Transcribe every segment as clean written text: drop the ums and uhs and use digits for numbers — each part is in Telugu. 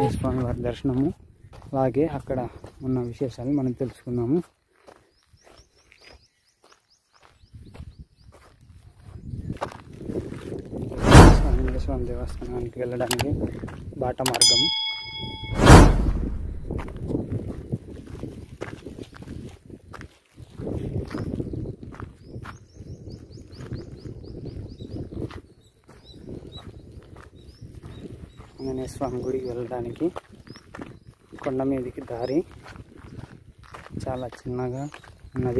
ఆంజనేయ స్వామి వారి దర్శనము, అలాగే అక్కడ ఉన్న విశేషాలు మనం తెలుసుకుందాము. ఆంజనేయ స్వామి దేవస్థానానికి వెళ్ళడానికి బాట మార్గము. ఆంజనేయ స్వామి గుడికి వెళ్ళడానికి కొండ మీదకి దారి చాలా చిన్నగా ఉన్నది.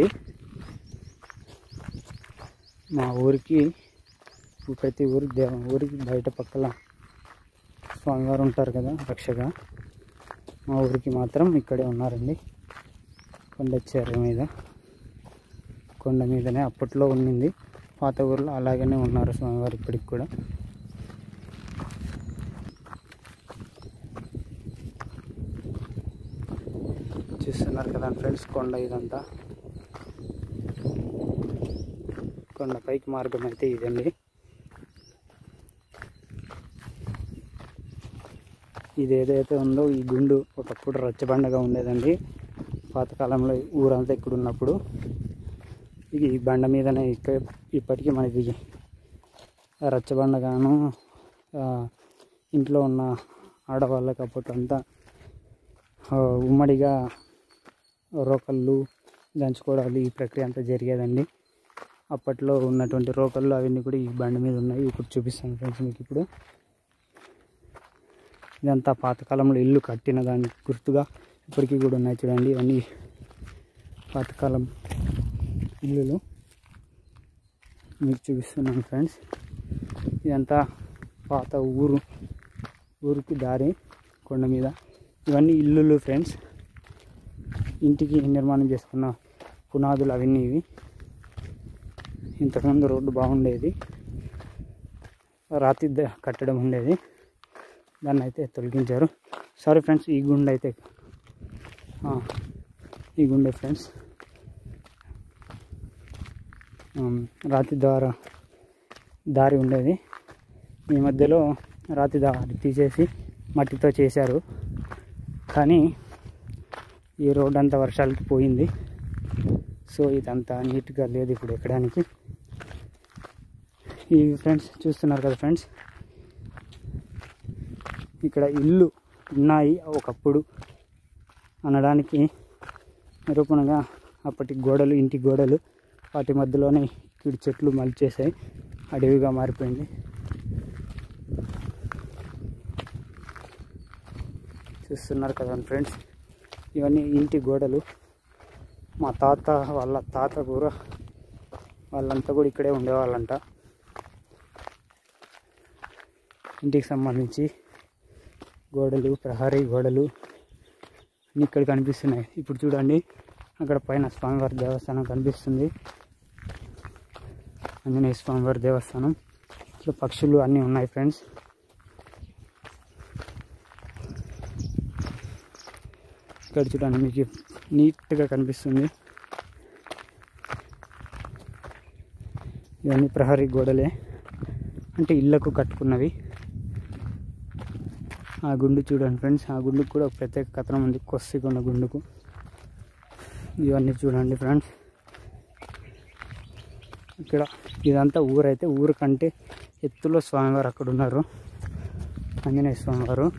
మా ఊరికి ప్రతి ఊరికి బయట పక్కల స్వామివారు ఉంటారు కదా రక్షగా, మా ఊరికి మాత్రం ఇక్కడే ఉన్నారండి. కొండ చెర్ర మీద, కొండ మీదనే అప్పట్లో ఉండింది. పాత ఊర్లో అలాగనే ఉన్నారు స్వామివారు ఇప్పటికి కూడా. చూస్తున్నారు కదా ఫ్రెండ్స్, కొండ ఇదంతా కొండ పైకి మార్గం అయితే ఇదండి. ఇది ఏదైతే ఉందో ఈ గుండు ఒకప్పుడు రచ్చబండగా ఉండేదండి. పాతకాలంలో ఊరంతా ఇక్కడ ఉన్నప్పుడు ఇది బండ మీదనే ఇప్పటికీ మనకి రచ్చబండగాను, ఇంట్లో ఉన్న ఆడవాళ్ళకి అప్పట్లో ఉమ్మడిగా రోకళ్ళు దంచుకోవడాలు ఈ ప్రక్రియ అంతా జరిగేదండి. అప్పట్లో ఉన్నటువంటి రోకళ్ళు అవన్నీ కూడా ఈ బండి మీద ఉన్నాయి. ఇప్పుడు చూపిస్తాను ఫ్రెండ్స్ మీకు. ఇప్పుడు ఇదంతా పాతకాలంలో ఇల్లు కట్టిన దానికి గుర్తుగా ఇప్పటికీ కూడా ఉన్నాయి చూడండి. ఇవన్నీ పాతకాలం ఇల్లులు మీకు చూపిస్తున్నాను ఫ్రెండ్స్. ఇదంతా పాత ఊరికి దారి కొండ మీద. ఇవన్నీ ఇల్లులు ఫ్రెండ్స్, ఇంటికి నిర్మాణం చేసుకున్న పునాదులు అవన్నీ ఇవి. ఇంతకుముందు రోడ్డు బాగుండేది, రాతి కట్టడం ఉండేది, దాన్ని అయితే తొలగించారు. సారీ ఫ్రెండ్స్, ఈ గుండె ఫ్రెండ్స్ రాతి దారి ఉండేది. ఈ మధ్యలో రాతి దారి తీసేసి మట్టితో చేశారు. కానీ ఈ రోడ్ అంతా వర్షాలకి పోయింది. సో ఇదంతా నీట్గా లేదు ఇప్పుడు ఎక్కడానికి. ఈ ఫ్రెండ్స్ చూస్తున్నారు కదా ఫ్రెండ్స్, ఇక్కడ ఇల్లు ఉన్నాయి ఒకప్పుడు అనడానికి నిరూపణగా అప్పటి గోడలు, ఇంటి గోడలు, వాటి మధ్యలోనే ఇక్కడ చెట్లు మలిచేసాయి, అడవిగా మారిపోయింది. చూస్తున్నారు కదా ఫ్రెండ్స్, ఇవన్నీ ఇంటి గోడలు. మా తాత కూడా వాళ్ళంతా కూడా ఇక్కడే ఉండేవాళ్ళంట. ఇంటికి సంబంధించి గోడలు, ప్రహరీ గోడలు అన్నీ ఇక్కడ కనిపిస్తున్నాయి. ఇప్పుడు చూడండి, అక్కడ పైన స్వామివారి దేవస్థానం కనిపిస్తుంది, ఆంజనేయ స్వామివారి దేవస్థానం. ఇట్లా పక్షులు అన్నీ ఉన్నాయి ఫ్రెండ్స్. ఇక్కడ చూడండి, మీకు నీట్గా కనిపిస్తుంది. ఇవన్నీ ప్రహరీ గోడలే, అంటే ఇళ్ళకు కట్టుకున్నవి. ఆ గుండు చూడండి ఫ్రెండ్స్, ఆ గుండుకు కూడా ఒక ప్రత్యేక కథనం ఉంది, కొస్సికొండ గుండుకు. ఇవన్నీ చూడండి ఫ్రెండ్స్. ఇక్కడ ఇదంతా ఊరైతే, ఊరు కంటే ఎత్తులో స్వామివారు అక్కడ ఉన్నారు, ఆంజనేయ స్వామివారు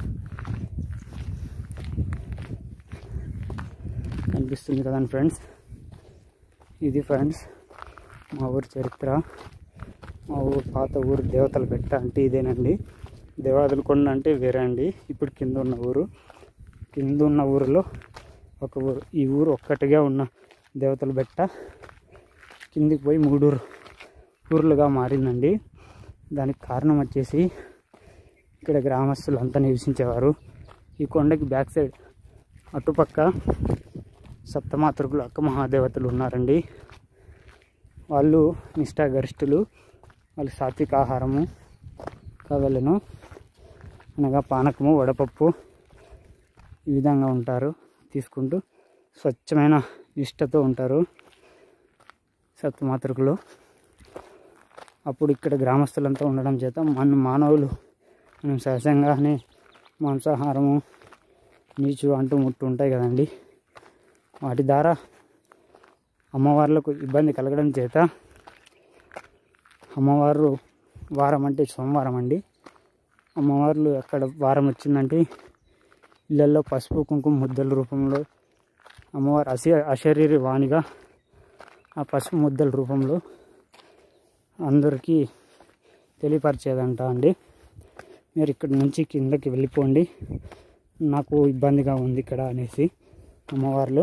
కనిపిస్తుంది కదండి ఫ్రెండ్స్. ఇది ఫ్రెండ్స్ మా ఊరి చరిత్ర. మా ఊరు పాత ఊరు దేవతల బెట్ట అంటే ఇదేనండి. దేవాదుల కొండ అంటే వేరే అండి. ఇప్పుడు కింద ఉన్న ఊరిలో ఒక ఊరు, ఈ ఊరు ఒక్కటిగా ఉన్న దేవతల బెట్ట కిందికి పోయి 3 ఊర్లుగా మారిందండి. దానికి కారణం వచ్చేసి ఇక్కడ గ్రామస్తులు అంతా నివసించేవారు. ఈ కొండకి బ్యాక్ సైడ్ అటుపక్క సప్తమాతృకులు, అక్క మహాదేవతలు ఉన్నారండి. వాళ్ళు నిష్ఠాగరిష్ఠులు. వాళ్ళు సాత్విక ఆహారము కాగలను, అనగా పానకము, వడపప్పు ఈ విధంగా ఉంటారు తీసుకుంటూ. స్వచ్ఛమైన నిష్ఠతో ఉంటారు సప్తమాతృకులు. అప్పుడు ఇక్కడ గ్రామస్తులంతా ఉండడం చేత మానవులు మనం సహజంగానే మాంసాహారము నీచు అంటూ ముట్టు ఉంటాయి కదండి, వాటి ద్వారా అమ్మవార్లకు ఇబ్బంది కలగడం చేత అమ్మవారు వారం అంటే సోమవారం అండి, అమ్మవార్లు అక్కడ వారం వచ్చిందంటే ఇళ్ళల్లో పసుపు కుంకుమ ముద్దల రూపంలో అమ్మవారు అశరీరి వాణిగా ఆ పసుపు ముద్దల రూపంలో అందరికీ తెలియపరిచేదంట అండి. మీరు ఇక్కడి నుంచి కిందకి వెళ్ళిపోండి, నాకు ఇబ్బందిగా ఉంది ఇక్కడ అనేసి అమ్మవార్లు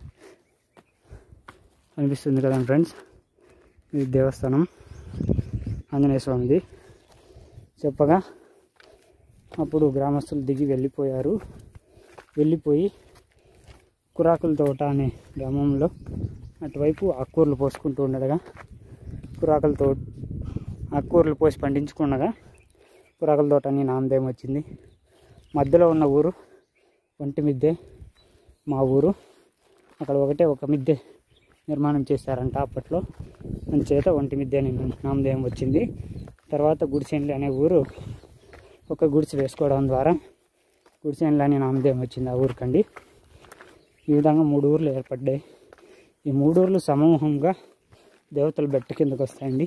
అనిపిస్తుంది కదండి ఫ్రెండ్స్. ఇది దేవస్థానం ఆంజనేయ స్వామిది చెప్పగా అప్పుడు గ్రామస్తులు దిగి వెళ్ళిపోయారు. వెళ్ళిపోయి కురాకుల తోట అనే గ్రామంలో అటువైపు ఆకుకూరలు పోసుకుంటూ ఉండగా ఆకుకూరలు పోసి పండించుకుండగా కురాకుల తోట అని నామధేయం వచ్చింది. మధ్యలో ఉన్న ఊరు ఒంటిమిద్దె మా ఊరు, అక్కడ ఒక మిద్దె నిర్మాణం చేశారంట అప్పట్లో, అందుచేత ఒంటిమిద్దె అని నామధేయం వచ్చింది. తర్వాత గుడిసేన్లు అనే ఊరు ఒక గుడిసె వేసుకోవడం ద్వారా గుడిసేన్లు అనే నామధేయం వచ్చింది ఆ ఊరికండి. ఈ విధంగా 3 ఊర్లు ఏర్పడ్డాయి. ఈ 3 ఊర్లు సమూహంగా దేవతల బెట్ట కిందకు వస్తాయండి.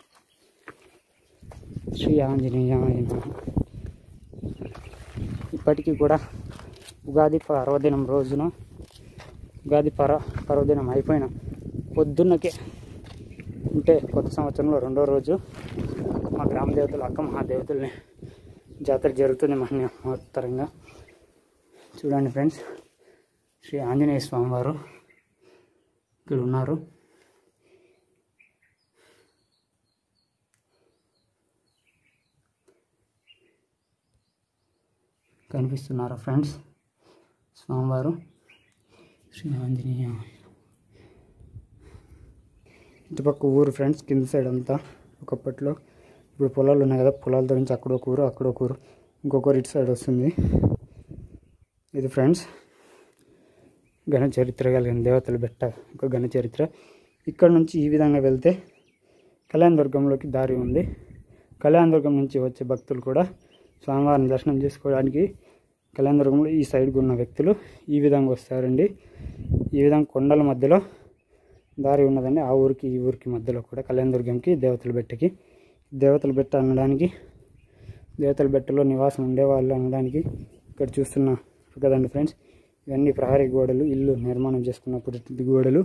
శ్రీ ఆంజనేయ. ఇప్పటికీ కూడా ఉగాది పర్వదినం రోజున ఉగాది పర్వదినం అయిపోయిన పొద్దున్నకే అంటే కొత్త సంవత్సరంలో 2వ రోజు మా గ్రామ దేవతలు అక్క మహాదేవతల్ని జాతర జరుగుతుంది మహోత్తరంగా. చూడండి ఫ్రెండ్స్, శ్రీ ఆంజనేయ స్వామి వారు ఇక్కడ ఉన్నారు. కనిపిస్తున్నారా ఫ్రెండ్స్ స్వామివారు శ్రీ ఆంజనేయ. ఇటుపక్క ఊరు ఫ్రెండ్స్, కింద సైడ్ అంతా ఒకప్పట్లో, ఇప్పుడు పొలాలు ఉన్నాయి కదా, పొలాలతో నుంచి అక్కడొక ఊరు ఇంకొకరు ఇటు సైడ్ వస్తుంది. ఇది ఫ్రెండ్స్ ఘన చరిత్ర కలిగిన దేవతల బెట్ట ఒక ఘన చరిత్ర. ఇక్కడ నుంచి ఈ విధంగా వెళ్తే కళ్యాణదుర్గంలోకి దారి ఉంది. కళ్యాణదుర్గం నుంచి వచ్చే భక్తులు కూడా స్వామివారిని దర్శనం చేసుకోవడానికి కళ్యాణదుర్గంలో ఈ సైడ్కి ఉన్న వ్యక్తులు ఈ విధంగా వస్తారండి. ఈ విధంగా కొండల మధ్యలో దారి ఉన్నదండి. ఆ ఊరికి ఈ ఊరికి మధ్యలో కూడా కళ్యాణదుర్గంకి దేవతల బెట్టకి. దేవతల బెట్ట అనడానికి, దేవతల బెట్టలో నివాసం ఉండేవాళ్ళు అనడానికి ఇక్కడ చూస్తున్నారు కదండి ఫ్రెండ్స్, ఇవన్నీ ప్రహరీ గోడలు, ఇల్లు నిర్మాణం చేసుకున్నప్పుడు గోడలు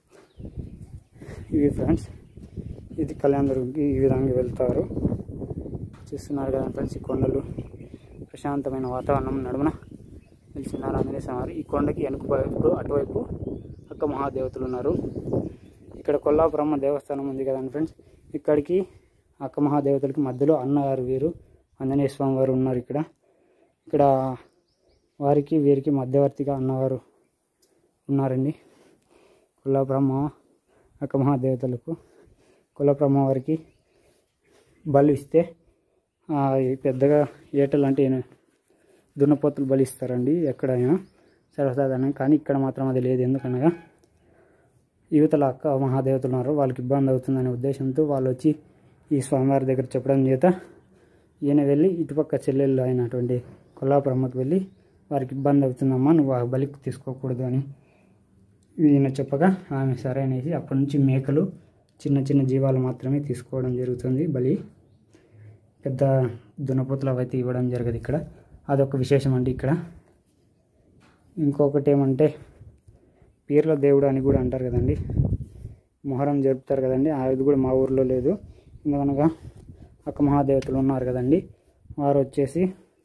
ఇవి ఫ్రెండ్స్. ఇది కళ్యాణదుర్గంకి ఈ విధంగా వెళ్తారు. చూస్తున్నారు కదా ఫ్రెండ్స్, ఈ కొండలు, ప్రశాంతమైన వాతావరణం నడుమున నిలిచినారు ఆంజనేయ స్వామి. ఈ కొండకి వెనుక వైపు అటువైపు అక్క మహాదేవతలు ఉన్నారు. ఇక్కడ కొల్లాపురమ్మ దేవస్థానం ఉంది కదండి ఫ్రెండ్స్, ఇక్కడికి అక్క మహాదేవతలకి మధ్యలో అన్నగారు వీరు ఆంజనేయ స్వామి వారు ఉన్నారు. ఇక్కడ వారికి వీరికి మధ్యవర్తిగా అన్నగారు ఉన్నారండి. కొల్లాపురమ్మ అక్క మహాదేవతలకు కొల్లాపురమ్మ వారికి బలి ఇస్తే పెద్దగా ఏటలు అంటే దున్నపోతులు బలి ఇస్తారండి ఎక్కడైనా సర్వసాధారణం. కానీ ఇక్కడ మాత్రం అది లేదు. ఎందుకనగా యువతల అక్క మహాదేవతలు ఉన్నారు, వాళ్ళకి ఇబ్బంది అవుతుందనే ఉద్దేశంతో వాళ్ళు వచ్చి ఈ స్వామివారి దగ్గర చెప్పడం చేత ఈయన వెళ్ళి ఇటుపక్క చెల్లెళ్ళు అయినటువంటి కొల్లాపురమ్మకి వెళ్ళి వారికి ఇబ్బంది అవుతుందమ్మా, నువ్వు ఆ బలికి తీసుకోకూడదు అని ఈయన చెప్పగా ఆమె సరే అనేసి అప్పటి నుంచి మేకలు, చిన్న చిన్న జీవాలు మాత్రమే తీసుకోవడం జరుగుతుంది బలి. పెద్ద దున్నపోతులు అవైతే ఇవ్వడం జరగదు ఇక్కడ. అదొక విశేషం అండి ఇక్కడ. ఇంకొకటి ఏమంటే పీర్ల దేవుడు అని కూడా అంటారు కదండి, మొహరం జరుపుతారు కదండి, అది కూడా మా ఊర్లో లేదు. ఎందుకనగా అక్క మహాదేవతలు ఉన్నారు కదండి, వారు వచ్చేసి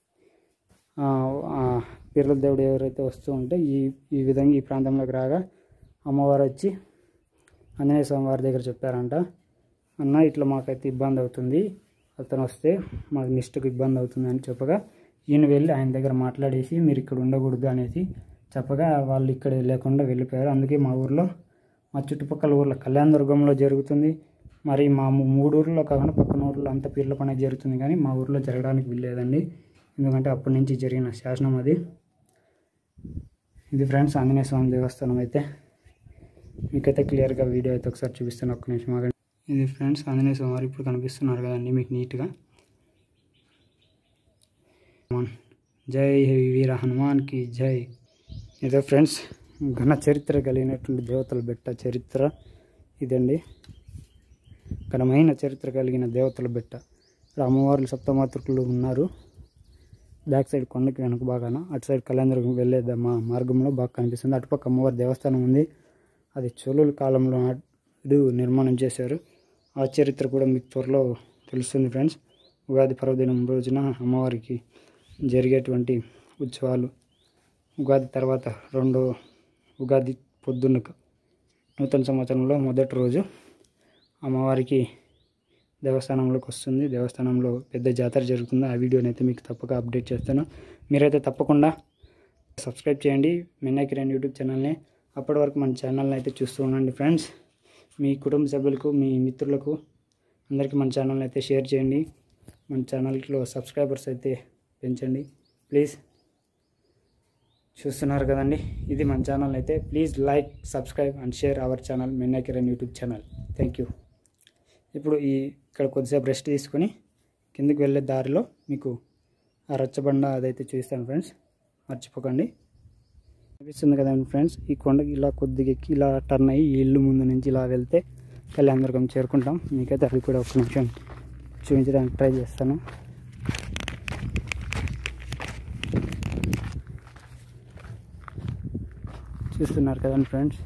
పీర్ల దేవుడు ఎవరైతే వస్తూ ఉంటే ఈ విధంగా ఈ ప్రాంతంలోకి రాగా అమ్మవారు వచ్చి ఆంజనేయ స్వామి వారి దగ్గర చెప్పారంట, అన్న ఇట్లా మాకైతే ఇబ్బంది అవుతుంది, అతను వస్తే మాకు నిష్ఠకు ఇబ్బంది అవుతుంది అని చెప్పగా ఈయన వెళ్ళి ఆయన దగ్గర మాట్లాడేసి మీరు ఇక్కడ ఉండకూడదు అనేసి చెప్పగా వాళ్ళు ఇక్కడ లేకుండా వెళ్ళిపోయారు. అందుకే మా ఊర్లో, మా చుట్టుపక్కల ఊర్లో కళ్యాణదుర్గంలో జరుగుతుంది, మరి మా 3 ఊర్లో కాకుండా పక్కన ఊర్లో అంత పీర్ల పండుగ జరుగుతుంది, కానీ మా ఊర్లో జరగడానికి వీల్లేదండి. ఎందుకంటే అప్పటి నుంచి జరిగిన శాసనం అది. ఇది ఫ్రెండ్స్ ఆంజనేయ స్వామి దేవస్థానం అయితే మీకైతే క్లియర్గా వీడియో అయితే ఒకసారి చూపిస్తాను, ఒక్క నిమిషం ఆగండి. ఇది ఫ్రెండ్స్ ఆంజనేయ స్వామి వారు ఇప్పుడు కనిపిస్తున్నారు కదండి మీకు నీట్గా. జై వీర హనుమాన్కి జై. ఇదే ఫ్రెండ్స్ ఘన చరిత్ర కలిగినటువంటి దేవతల బెట్ట చరిత్ర ఇదండి. ఘనమైన చరిత్ర కలిగిన దేవతల బెట్ట. ఇక్కడ అమ్మవార్లు సప్తమాతృకులు ఉన్నారు. బ్యాక్ సైడ్ కొండకి వెనక బాగాన అటు సైడ్ కళ్యాణదుర్గం వెళ్ళే మార్గంలో బాగా కనిపిస్తుంది. అటుపక్క అమ్మవారి దేవస్థానం ఉంది. అది చోళుల కాలంలో నిర్మాణం చేశారు. ఆ చరిత్ర కూడా మీకు త్వరలో తెలుస్తుంది ఫ్రెండ్స్. ఉగాది పర్వదినం రోజున అమ్మవారికి జరిగేటువంటి ఉత్సవాలు, ఉగాది తర్వాత రెండో ఉగాది పొద్దున్న నూతన సంవత్సరంలో మొదటి రోజు అమ్మవారికి దేవస్థానంలోకి వస్తుంది. దేవస్థానంలో పెద్ద జాతర జరుగుతుంది. ఆ వీడియోని అయితే మీకు తప్పక అప్డేట్ చేస్తాను. మీరైతే తప్పకుండా సబ్స్క్రైబ్ చేయండి మీనాకి కిరణ్ యూట్యూబ్ ఛానల్ని. అప్పటి వరకు మన ఛానల్ని అయితే చూస్తూ ఉండండి ఫ్రెండ్స్. మీ కుటుంబ సభ్యులకు, మీ మిత్రులకు అందరికీ మన ఛానల్ని అయితే షేర్ చేయండి. మన ఛానల్లో సబ్స్క్రైబర్స్ అయితే పెంచండి ప్లీజ్. చూస్తున్నారు కదండి, ఇది మన ఛానల్ అయితే. Please like, subscribe and share our channel మీనాకి Kiran YouTube channel. Thank you. ఇప్పుడు ఇక్కడ కొద్దిసేపు రెస్ట్ తీసుకొని కిందకి వెళ్ళే దారిలో మీకు ఆ రచ్చబండ అదైతే చూస్తాను ఫ్రెండ్స్, మర్చిపోకండి. అనిపిస్తుంది కదండి ఫ్రెండ్స్. ఈ కొండకి ఇలా కొద్దిగా ఎక్కి ఇలా టర్న్ అయ్యి ఈ ఇల్లు ముందు నుంచి ఇలా వెళ్తే కళ్యాణదుర్గం చేరుకుంటాం. మీకైతే అది కూడా ఒక నిమిషం చూపించడానికి ట్రై చేస్తాను. చూస్తున్నారు కదండి ఫ్రెండ్స్,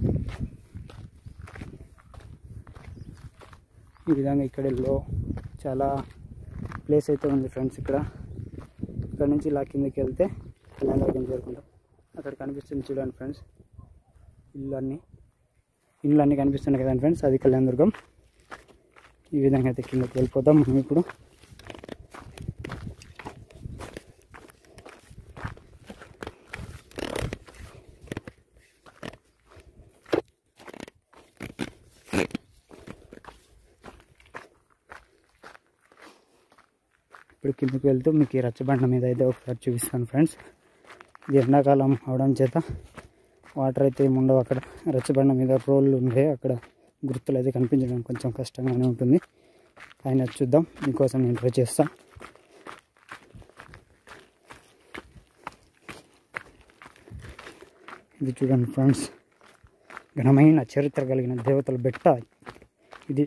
ఈ విధంగా ఇక్కడ చాలా ప్లేస్ అయితే ఉంది ఫ్రెండ్స్. ఇక్కడ నుంచి ఇలా కిందకి వెళ్తే కళ్యాణదుర్గం చేరుకుంటాం. అక్కడ కనిపిస్తుంది చూడండి ఫ్రెండ్స్, ఇల్లు అన్నీ కనిపిస్తున్నాయి కదండి ఫ్రెండ్స్, అది కళ్యాణదుర్గం. ఈ విధంగా అయితే కిందకి వెళ్ళిపోతాం మనం ఇప్పుడు. ఇప్పుడు కిందకి వెళ్తూ మీకు ఈ రచ్చబండ మీద అయితే ఒకసారి చూపిస్తాను ఫ్రెండ్స్. ఇది ఎండాకాలం అవడం చేత వాటర్ అయితే ఏమి ఉండవు అక్కడ. రచ్చబండ మీద రోళ్ళు ఉంటాయి, అక్కడ గుర్తులు అయితే కనిపించడం కొంచెం కష్టంగానే ఉంటుంది. ఆయన చూద్దాం, మీకోసం నేను ట్రై చేస్తాను. ఇది చూడండి ఫ్రెండ్స్, ఘనమైన చరిత్ర కలిగిన దేవతల బెట్ట ఇది.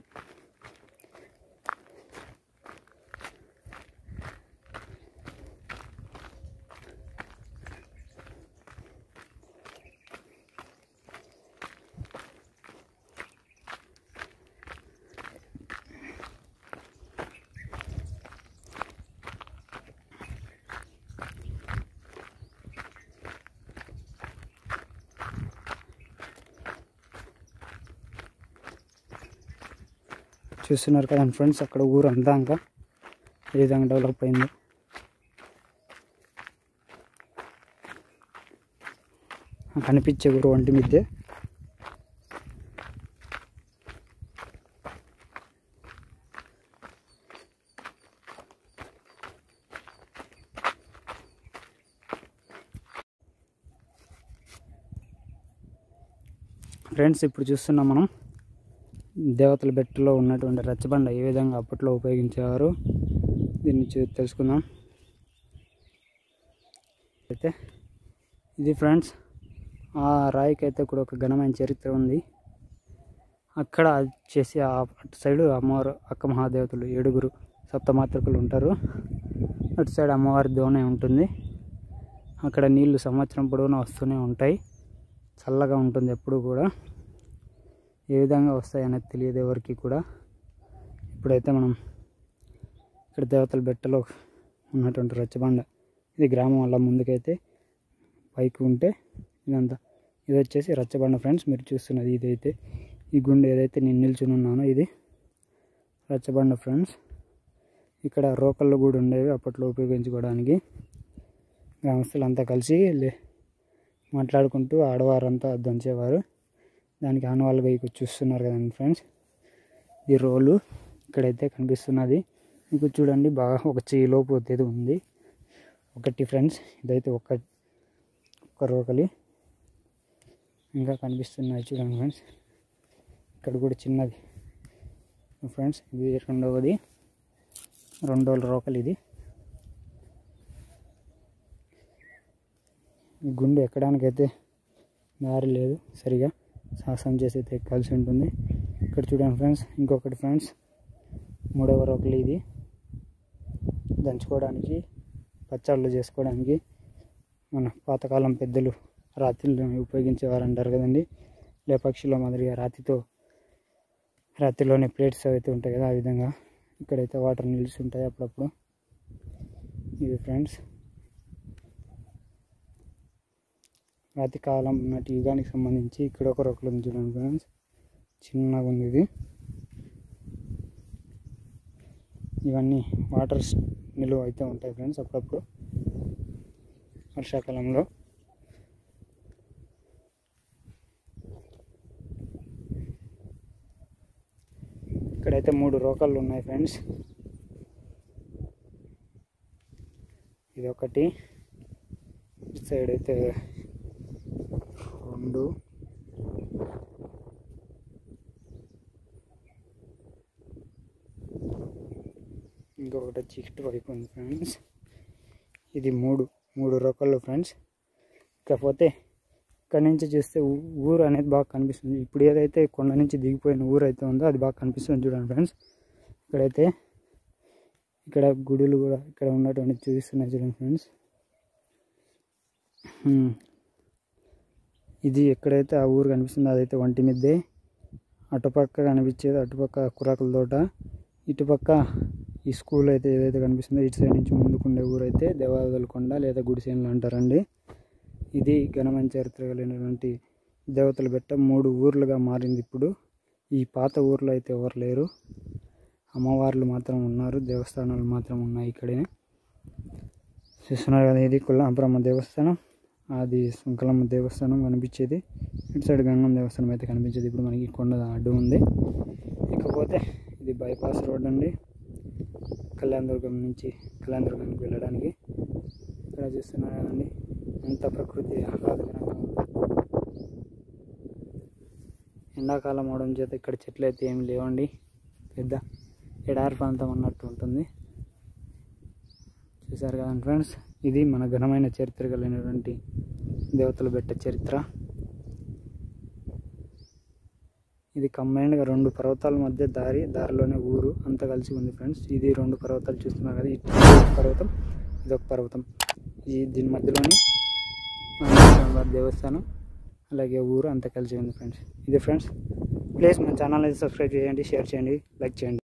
చూస్తున్నారు కదండి ఫ్రెండ్స్, అక్కడ ఊరు అంతా ఇంకా ఏ విధంగా డెవలప్ అయింది. కనిపించే ఊరు వంటి మిద్దే. ఫ్రెండ్స్ ఇప్పుడు చూస్తున్నాం మనం దేవతల బెట్టలో ఉన్నటువంటి రచ్చబండ ఏ విధంగా అప్పట్లో ఉపయోగించేవారు దీన్ని తెలుసుకుందాం. అయితే ఇది ఫ్రెండ్స్, ఆ రాయికి అయితే కూడా ఒక ఘనమైన చరిత్ర ఉంది. అక్కడ వచ్చేసి అటు సైడు అమ్మవారు అక్క మహాదేవతలు 7 సప్తమాతృకులు ఉంటారు. అటు సైడ్ అమ్మవారి దోణి ఉంటుంది. అక్కడ నీళ్లు సంవత్సరం పొడవునా వస్తూనే ఉంటాయి. చల్లగా ఉంటుంది ఎప్పుడు కూడా. ఏ విధంగా వస్తాయి అనేది తెలియదు ఎవరికి కూడా. ఇప్పుడైతే మనం ఇక్కడ దేవతల బెట్టలో ఉన్నటువంటి రచ్చబండ, ఇది గ్రామం వల్ల ముందుకైతే పైకి ఉంటే ఇదంతా ఇది వచ్చేసి రచ్చబండ ఫ్రెండ్స్. మీరు చూస్తున్నది ఇదైతే ఈ గుండె ఏదైతే నేను నిల్చుని ఉన్నానో ఇది రచ్చబండ ఫ్రెండ్స్. ఇక్కడ రోకళ్ళు కూడా ఉండేవి అప్పట్లో ఉపయోగించుకోవడానికి. గ్రామస్తులంతా కలిసి మాట్లాడుకుంటూ ఆడవారంతా దంచేవారు. దానికి ఆనవాళ్ళుగా ఇక్కడ చూస్తున్నారు కదండి ఫ్రెండ్స్, ఈ రోలు ఇక్కడైతే కనిపిస్తున్నది మీకు చూడండి. బాగా ఒక చేయిలోపు అయితే ఉంది ఒకటి ఫ్రెండ్స్. ఇదైతే ఒక రోకలి ఇంకా కనిపిస్తున్నాయి చూడండి ఫ్రెండ్స్. ఇక్కడ కూడా చిన్నది ఫ్రెండ్స్, ఇది రెండవ రోకలి ఇది. ఈ గుండు ఎక్కడానికైతే దారి లేదు, సరిగా సాహసం చేసి అయితే ఎక్కాల్సి ఉంటుంది. ఇక్కడ చూడండి ఫ్రెండ్స్, ఇంకొకటి ఫ్రెండ్స్, 3వ రోకలి. ఇది దంచుకోవడానికి, పచ్చళ్ళు చేసుకోవడానికి మన పాతకాలం పెద్దలు రాతిని ఉపయోగించేవారు అంటారు కదండి. లేపక్షిలో మాదిరిగా రాతిలోనే ప్లేట్స్ అయితే ఉంటాయి కదా, ఆ విధంగా ఇక్కడైతే వాటర్ నిలిచి ఉంటాయి అప్పుడప్పుడు. ఇవి ఫ్రెండ్స్ రాతి కాలం నాటి యుగానికి సంబంధించి ఇక్కడ ఒక రోకలు ఉంది చూడండి ఫ్రెండ్స్, చిన్నగా ఉంది ఇది. ఇవన్నీ వాటర్ నిలువ అయితే ఉంటాయి ఫ్రెండ్స్ అప్పుడప్పుడు వర్షాకాలంలో. ఇక్కడైతే 3 రోకళ్ళు ఉన్నాయి ఫ్రెండ్స్. ఇది ఒకటి, ఇటు సైడ్ అయితే 2, ఇంకొకటి వచ్చి ఇటు వైపు ఉంది ఫ్రెండ్స్. ఇది 3 రోకళ్ళు ఫ్రెండ్స్. కాకపోతే ఇక్కడ నుంచి చూస్తే ఊరు అనేది బాగా కనిపిస్తుంది. ఇప్పుడు ఏదైతే కొండ నుంచి దిగిపోయిన ఊరు అయితే ఉందో అది బాగా కనిపిస్తుంది చూడండి ఫ్రెండ్స్. ఇక్కడైతే ఇక్కడ గుడులు కూడా ఇక్కడ ఉన్నటువంటి చూపిస్తున్నాయి చూడండి ఫ్రెండ్స్. ఇది ఎక్కడైతే ఆ ఊరు కనిపిస్తుందో అదైతే ఒంటి మిద్దే. అటుపక్క కనిపించేది అటుపక్క కురాకుల తోట, ఇటుపక్క ఈ స్కూల్ అయితే ఏదైతే కనిపిస్తుందో ఇటు సైడ్ నుంచి ముందుకుండే ఊరు అయితే దేవాదుల కొండ లేదా గుడిసేనులు అంటారండి. ఇది ఘనమైన చరిత్ర కలిగినటువంటి దేవతల బెట్ట. 3 ఊర్లుగా మారింది ఇప్పుడు. ఈ పాత ఊర్లో అయితే ఎవరు లేరు, అమ్మవార్లు మాత్రం ఉన్నారు, దేవస్థానాలు మాత్రం ఉన్నాయి ఇక్కడే. చూస్తున్నారు కదా, ఇది కుల్లాపురమ్మ దేవస్థానం, అది సుంకలమ్మ దేవస్థానం కనిపించేది. ఇటు సైడ్ గంగమ్మ దేవస్థానం అయితే కనిపించేది. ఇప్పుడు మనకి కొండ అడ్డు ఉంది. ఇకపోతే ఇది బైపాస్ రోడ్ అండి, కళ్యాణదుర్గం నుంచి కళ్యాణదుర్గానికి వెళ్ళడానికి. ఇక్కడ చూస్తున్నారు కదండి, ఎంత ప్రకృతి ఆహ్లాదకరంగా ఉంది. ఎండాకాలం అవడం చేత ఇక్కడ చెట్లు అయితే ఏమి లేవండి, పెద్ద ఎడారి ప్రాంతం అన్నట్టు ఉంటుంది. చూసారు కదండి ఫ్రెండ్స్, ఇది మన ఘనమైన చరిత్ర కలిగినటువంటి దేవతల బెట్ట చరిత్ర. ఇది కంబైన్డ్గా 2 పర్వతాల మధ్య దారిలోనే ఊరు అంతా కలిసి ఉంది ఫ్రెండ్స్. ఇది 2 పర్వతాలు చూస్తున్నారు కదా, ఇది పర్వతం, ఇదొక పర్వతం. దీని మధ్యలోనే దేవస్థానం అలాగే ఊరు అంతా కలిసి ఉంది ఫ్రెండ్స్. ఇది ఫ్రెండ్స్, ప్లీజ్ మన ఛానల్ అయితే సబ్స్క్రైబ్ చేయండి, షేర్ చేయండి, లైక్ చేయండి.